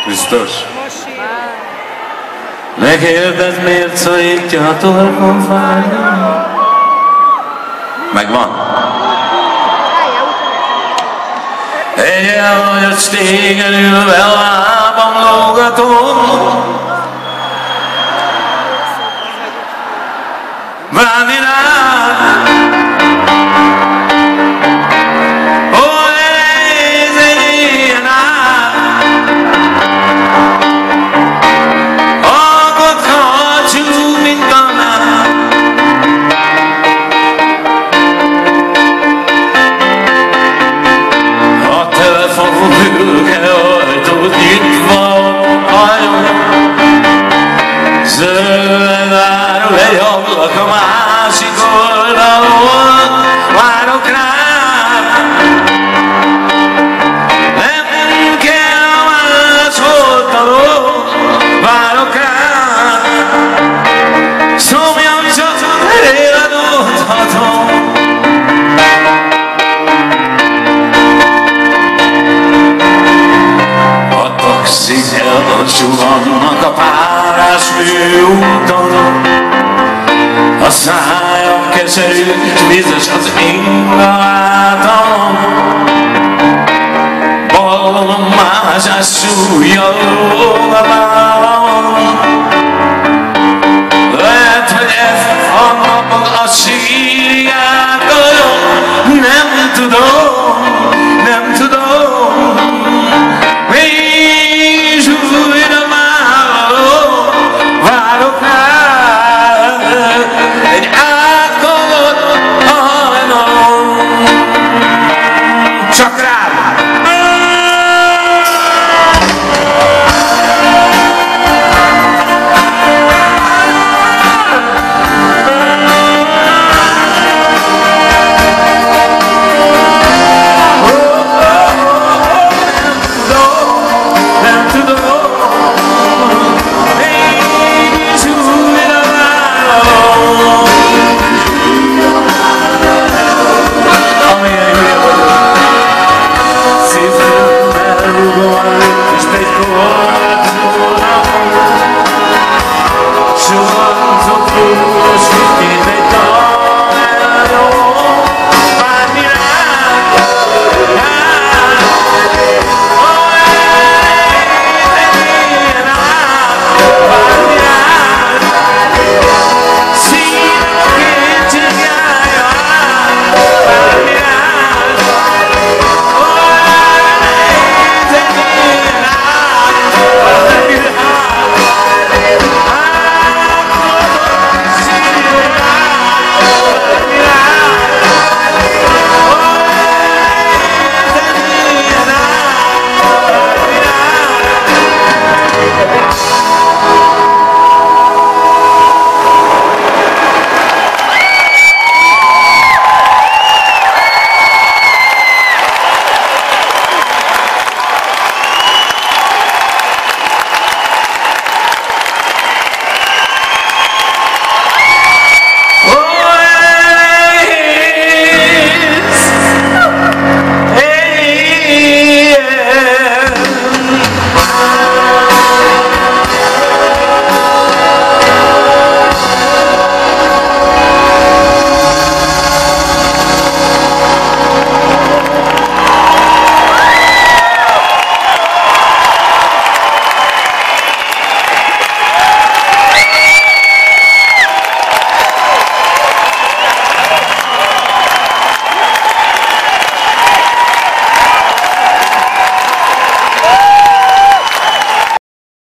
Biztos? Ne kérdezd, miért szorítja a torkom fájna. Megvan? Egyel vagy a stégen ülve a lábam lógatom. Várni rád. Ó, ez egy ilyen át. Alkot karcsú, mint a nál. A telefon fülke ajtót nyitva hagyom. Zöld árul egy ablak a másik oldalon. Várok rád. Nem kell más oldalon. Várok rád. Szomjam csak eléd adhatom. A taxik elsuhannak a párás főúton. A szájam keserű, vizes az inga hátam. Ballom mázsás súlya lóg a vállam. Lehet, hogy ez a napon a sírját olyan, nem tudom.